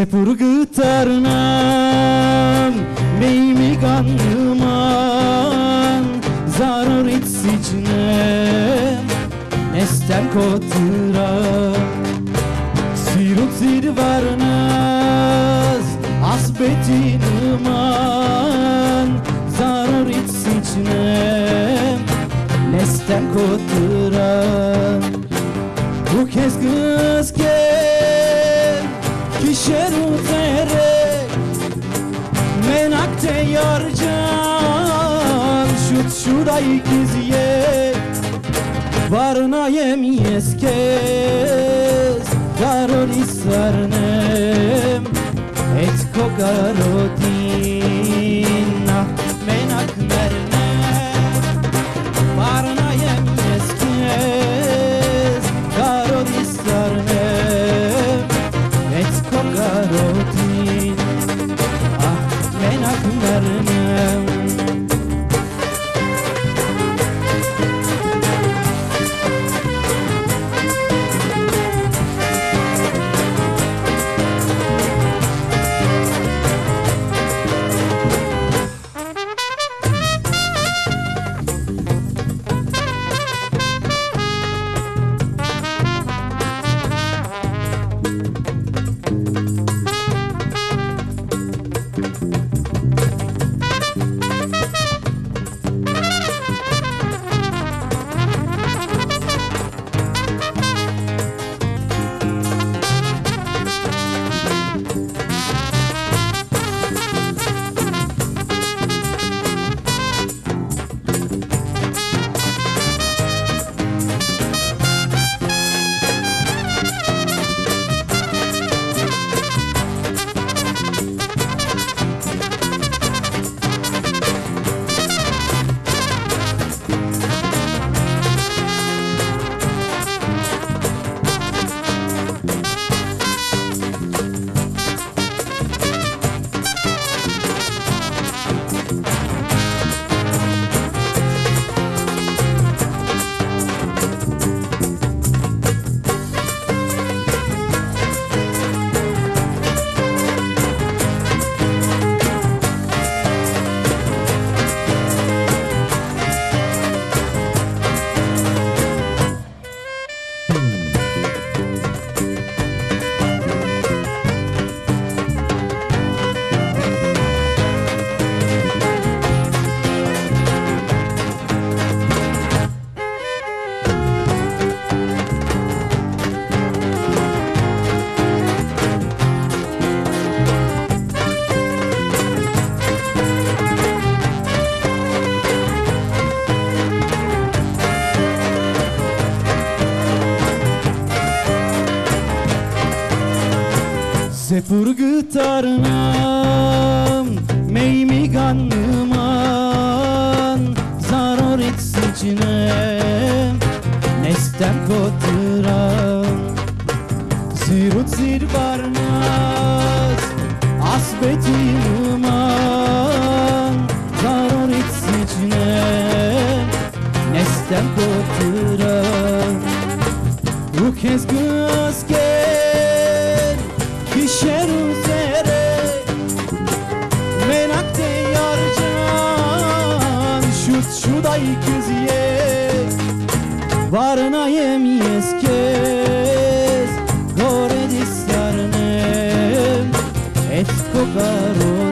Sepurgıtarnam meymi ganman zarorit sicnem nestem kotıra sirut zir varnaz asbetinman zarorit sicnem nestem kotıra bu kez gızken kişeru terek menakte yarcan şut şuday kizye varna yem yeskez garori sarnem et kogarotina menak mernem varna yem yeskez garori sarnem et kogarotin ah menak mernem Sepurgıtarnam meymi ganman zarorit sicnem nestem kotıram zirut zir varnaz asbetinman zarorit sicnem nestem kotıram bu kez gızken kişer üzere menakte yarcan şut şuday kızye varna yem yeskez gore disarnem et kogarotin